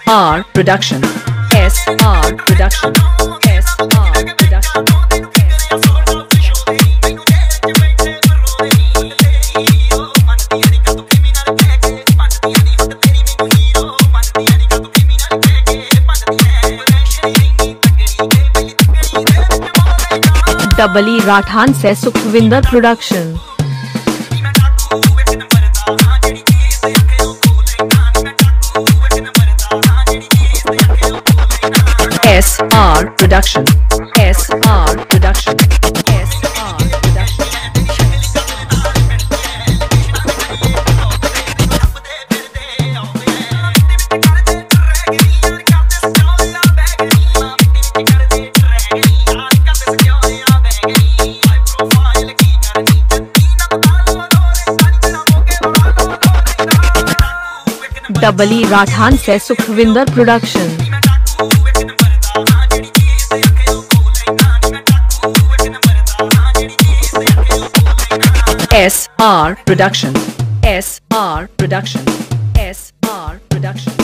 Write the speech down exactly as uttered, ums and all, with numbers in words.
R Production. S R Production. S R Production. Dabli Rathan से Sukhvinder production. S R Production. S R Production. S R Production. Dabli Rathan से Sukhvinder production. S R Production. S R Production. S R Production.